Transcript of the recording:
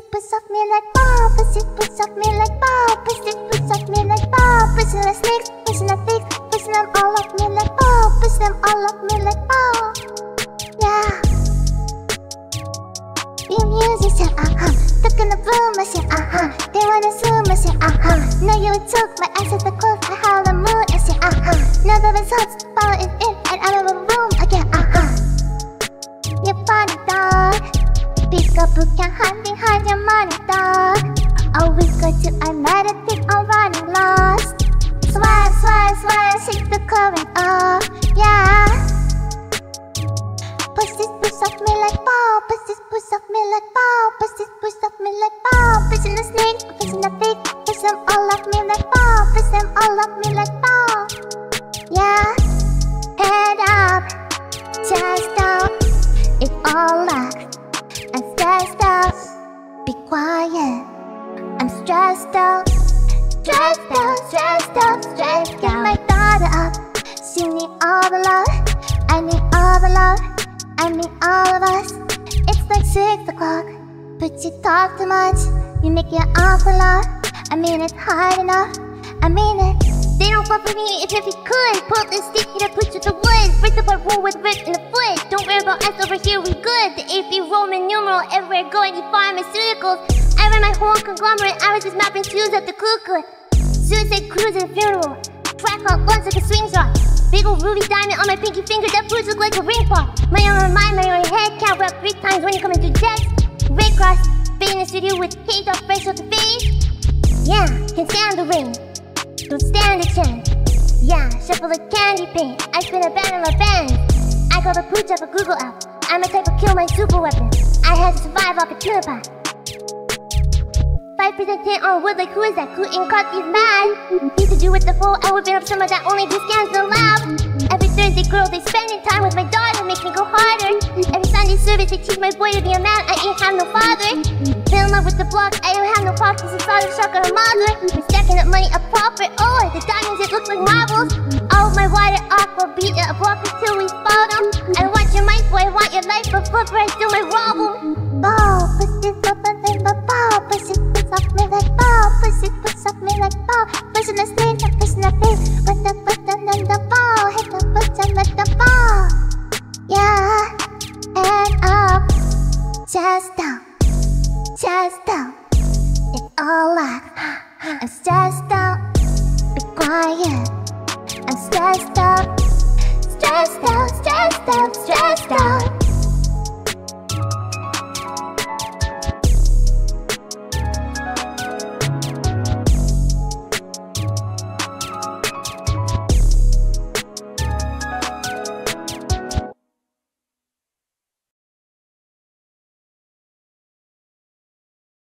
push off me like ball, push off me like ball, push off me like ball, pushing the snakes, pushing the thieves, pushing them all off me like ball, push them all off me like ball. Yeah. Be a musician, stuck in the boom machine, they wanna zoom machine, know you took my eyes at the cliff, I howl the moon and shit, know the results, power is in, and out of a room again, you're funny dog, pick up book and hide behind your money dog, always go to I meditate on running lost, swag, swag, swag, shake the current off, yeah. Push off me like ball, push off me like ball, push off me like ball, pushing the snake, pushing the thief, push them all off me like ball, push them all off me like ball. Yeah, head up, chest down, it's all locked. I'm stressed out, be quiet. I'm stressed out, stressed out, stressed out, stressed out. Get my daughter up, she need all the love, I need all the love. I mean all of us, it's like 6 o'clock, but you talk too much, you make it awful lot. I mean it's hard enough, I mean it. They don't fuck with me if you could. Pull this stick and put you to wood. First of all, roll with rip in the foot. Don't worry about us over here, we good. The AP Roman numeral, everywhere going, you pharmaceuticals. I ran my whole conglomerate, I was just mapping shoes at the Kukla. Suicide cruise and funeral, track hot guns like a swing shot. Big ol' ruby diamond on my pinky finger, that bruise look like a ring pop. My own mind, my own head, count rap 3 times when you come into jets. Red cross, stay in the studio with hate off fresh off the face. Yeah, can stand the rain, don't stand a chance. Yeah, shuffle the candy paint, I spin a band in my band. I call the pooch up a Google app, I'm a type of kill my super weapon. I had to survive off a tuna pot. 5% tint on wood, like who is that? Gluten caught these mad. Need to do with the full, I whip it up some of that only do scans in the lab. Every Thursday girl, they spending time with my daughter, makes me go harder. Every Sunday service, they teach my boy to be a man, I ain't have no father. Fell in love with the block, I don't have no pockets, it's all a shock on a mother. I'm stacking up money, a profit, oh, the diamonds, it looks like marbles. All of my water, aqua, beat it, a block until we spot them. I don't want your mic, boy, I want your life, but flipper, I still might rob them. Ball, push it up and then the ball, push off me like ball, push off me like ball, pushing the snake, pushing the face, put the button on the ball, hit the button with the ball. Yeah, head up, chest down, it's all locked. I'm stressed out, be quiet. I'm stressed out, stressed out, stressed out, stressed out.